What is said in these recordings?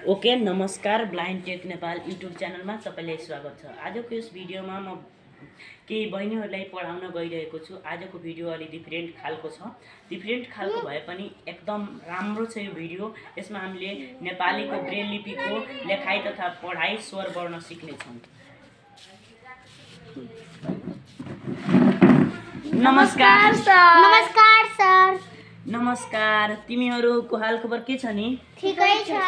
Okay नमस्कार blind take Nepal YouTube च्यानलमा तपाईलाई स्वागत छ। आजको यस भिडियोमा म केही बहिनीहरूलाई पढाउन गइरहेको छु। आजको भिडियो अलि डिफरेन्ट खालको छ। डिफरेन्ट खालको भए पनि एकदम राम्रो छ यो भिडियो। यसमा हामीले नेपालीको ब्रेल लिपिको लेखाइ तथा पढाइ स्वर वर्ण सिक्ने छौं। नमस्कार सर। नमस्कार सर। नमस्कार। तिमीहरूको हालखबर के छ नि? ठिकै छ।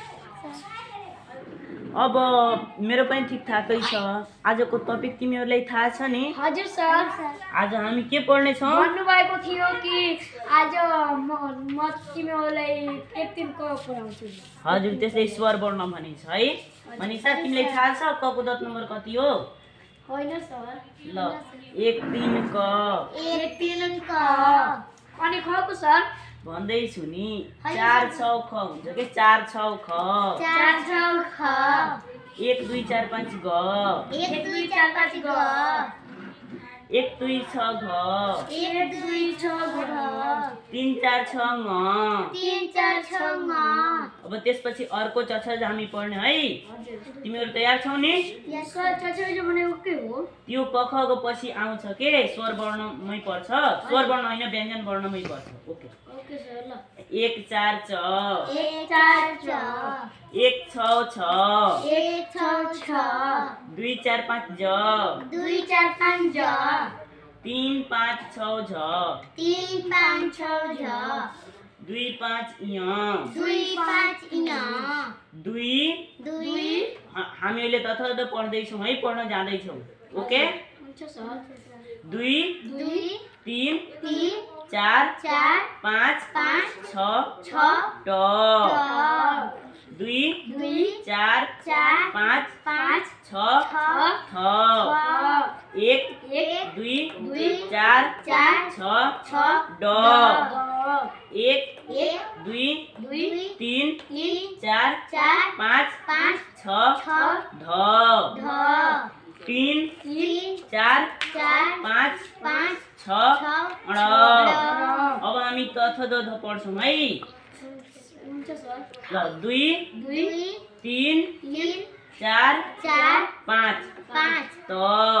अब मेरो पनि ठिकठाकै छ। आजको टपिक तिमीहरूलाई थाहा छ नि? हजुर सर। आज हामी के पढ्ने छौं? भन्नुभएको थियो कि आज म तिमीहरूलाई एक दिनको पढाउँछु। हजुर, त्यसले स्वर वर्ण भनिन्छ है। मनिषा, तिमीलाई थाहा छ क को दत नम्बर कति हो? होइन सर। ल, 1 3 क 1 3 क अनि ख को सर भन्दै छु नि। 4 6 ख हुन्छ के? 4 6 ख 4 6 ख 1 2 4 5 ग 1 2 4 5 ग 1 2 6 घ 1 2 6 घ 3 4 6 ङ 3 4 6 ङ। अब त्यसपछि अर्को छ हामी पढ्ने है। तिमीहरू तयार छौ नि? यस सर। चचो भनेको के हो? त्यो क ख को पछि आउँछ के? स्वर वर्णमै पर्छ। स्वर वर्ण हैन, व्यञ्जन वर्णमै पर्छ। Okay okay sir. ल 1 4 च 1 4 च 1 6 छ 1 6 छ 2 4 5 ज 2 4 5 ज 3 5 6 झ 3 5 6 ज 2 5 य 2 5 य 2 2 हामी अहिले तथातथ पढ्दै छौं है, पढ्न जाँदै छौं। ओके हुन्छ सर। 2 2 3 3 4 4 5 5 6 6 ट 2 2 4 4 5 5 6 6 थ 1 1 2 2 4 4 6 6 ड 1 1 2 2 3 3 4 4 5 5 6 6 ध ध 3 3 4 4 5 5 6 6 ड। अब हामी तथातथ पढ्छौं है। हुन्छ सर। ल 2 2 3 3 4 4 5 5 त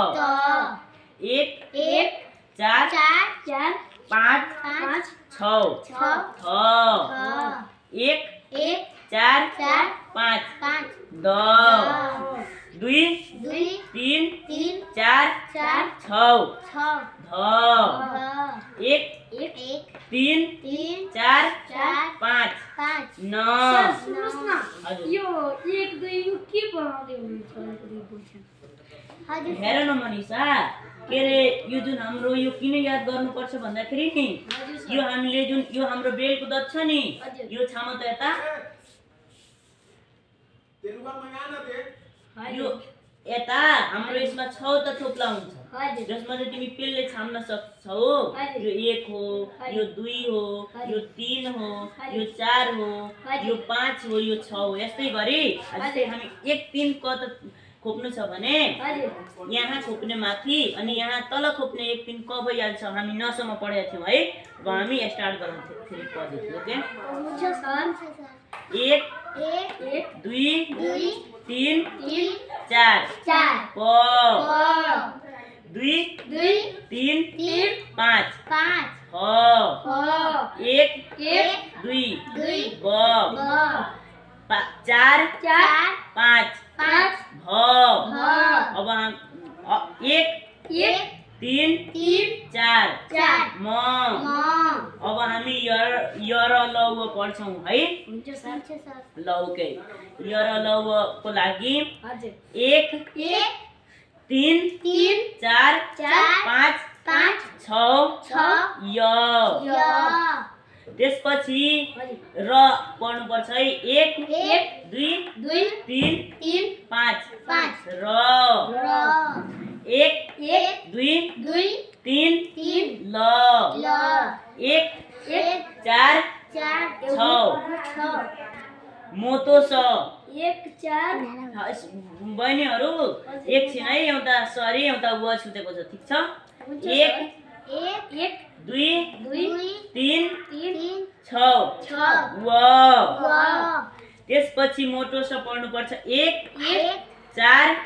1 1 4 4 5 5 6 6 थ 1 1 4 4 5 5 द 2 2 3 3 4 4 6 6 ध 1 1 3 3 4 4 5 5 9 सुन्नुहोस् न, यो 1 2 यो के बनाउँदै हुनुहुन्छ? हजुर हेर न मनिषा, के रे यो जुन हाम्रो यो किन याद गर्नुपर्छ भन्दाखेरि नि, यो हामीले जुन यो हाम्रो ब्रेलको दत छ नि, यो छाम त यता यो यता हाम्रो यसमा 6 त थोप्ला हुन्छ, जसमा चाहिँ तिमी पेलले छाम्न सक्छौ। यो 1 हो, यो 2 हो, यो 3 हो, यो 4 हो, यो 5 हो, यो 6 हो। यस्तै गरी जस्तै हामी 1 3 क त खोप्नु छ भने यहाँ खोप्ने माथि अनि यहाँ तल खोप्ने 1 3 क भइहाल्छ। हामी नसम्म पढेका थियौं है। अब हामी स्टार्ट गरौँ फेरि पढ्दै। ओके हुन्छ सर। 1 1 2 2 3 3 4 4 प 2 2 3 3 5 5 6 1 1 2 2 ब 4 4 5 5 भ। अब हम 1 1 3 3 4 4 म। अब हामी य र ल पढ्छौं है। हुन्छ सर। ल ओके, य र ल को लागि हजुर 1 1 3 3 4 4 5 5 6 6 य। त्यसपछि र पढ्नु पर्छ है। 1 2 2 3 3 5 5 र 1 2 2 3 3 ल 1 1 4 4 6 मोतो स 1 4 बहिनीहरू एकछिन है, एउटा सरी एउटा व छुटेको छ, ठीक छ? 1 2 3 6 व त्यसपछि मोटो स पढ्नु पर्छ 1 4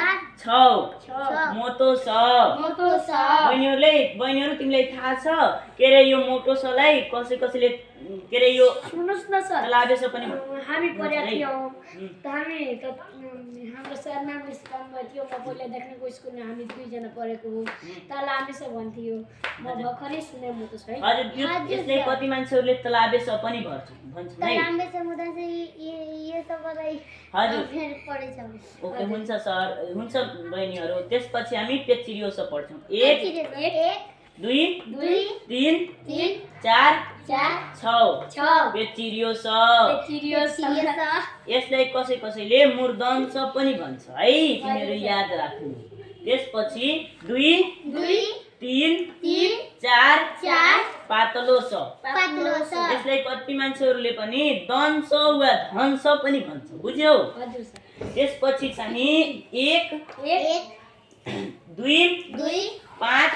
6 मोटो स बहिनीहरु तिमीलाई थाहा छ के रे यो मोटो सलाई कसैले के रे यो सुन्नुस् न सर तलाबे स पनि हामी पढ्या थियौ त हामी त हाम्रो सर नाम स्कुलमा थियो म पहिला देख्नेको स्कुलमा हामी दुई जना पढेको हो तलाबे स भन्थ्यो म भर्खरै सुने म त है हजुर यसले कति मान्छेहरुले तलाबे स पनि भन्छन् है तलाबे स हुँदा चाहिँ यो सबलाई हजुर फेरि पढेछ ओके हुन्छ सर हुन्छ बहिनीहरु त्यसपछि हामी पेचिरियो स पढ्छौं 1 2 3 4 6 पेचिरियो स यसलाई कसैले मूर्धन्य पनि भन्छ है तिमीहरु याद राख्नु त्यसपछि 2 3 4 पातलो स यसलाई कति मान्छेहरुले पनि दंश वा धंश पनि भन्छ बुझ्यौ हजुर सर त्यसपछि चाहिँ 1 2 5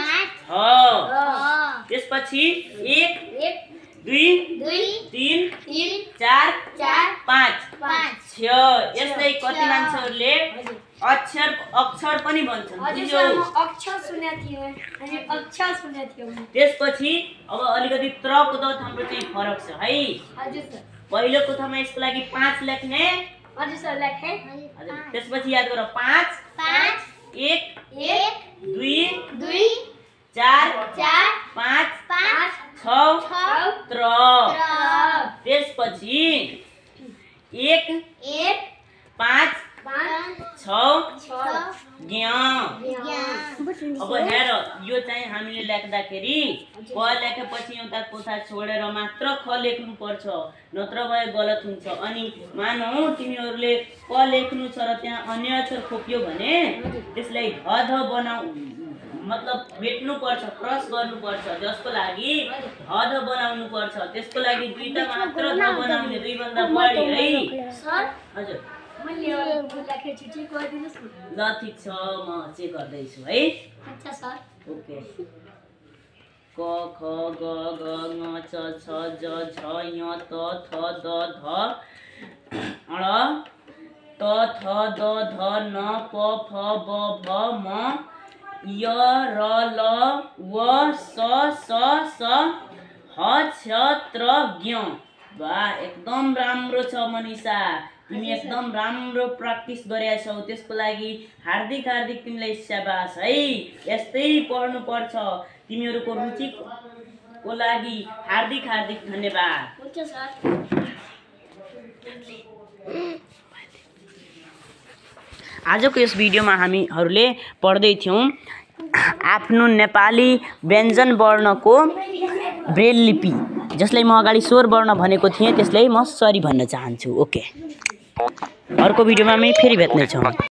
त्यसपछि 1 2 3 4 5 6 यसलाई कति मान्छेहरुले अक्षर पनि भन्छन् बुझ्यौ अक्षर सुने थियो अनि अक्षर सुने थियो त्यसपछि अब अलिकति त्रको द हाम्रो चाहिँ फरक छ है हजुर सर पहिलो कोठामा यसको लागि 5 लेख्ने हजुर सर लेखे हजुर त्यसपछि याद गर 5 1 2 4 5 6 3 त्यसपछि 1 5 6 अब हेर यो चाहिँ हामीले लेख्दाखेरि क लेखेपछि एउटा कोठा छोडेर मात्र ख लेख्नु पर्छ नत्र भए गलत हुन्छ अनि मानौ तिमीहरुले क लेख्नु छ र त्यहाँ अन्य अक्षर खोपियो भने त्यसलाई ध बनाउ मतलब मेट्नु पर्छ क्रस गर्नु पर्छ जसको लागि ध बनाउनु पर्छ त्यसको लागि दुईटा मात्र ध बनाउने दुई भन्दा बढी है सर हजुर मैले लेखे चिठी गरिदिनुस् न ल ठीक छ म चेक गर्दै छु है अच्छा सर ओके क ख ग घ ङ च छ ज झ य त थ द ध ळ त थ द ध न प फ ब भ म य र ल व स ह छ त्र ज्ञ वाह एकदम राम्रो छ मनिषा तिमी एकदम राम्रो प्र्याक्टिस गरेका छौ त्यसको लागि हार्दिक तिमीलाई शाबाश है यस्तै पढ्नु पर्छ तिमीहरुको रुचिको लागि हार्दिक धन्यवाद हुन्छ सर आजको यस भिडियोमा हामीहरुले पढ्दै थियौं आफ्नो नेपाली व्यञ्जन वर्णको ब्रेल लिपि जसलाई म अगाडि स्वर वर्ण भनेको थिएँ त्यसलाई म सरी भन्न चाहन्छु ओके अर्को भिडियोमा हामी फेरि भेट्ने छौं।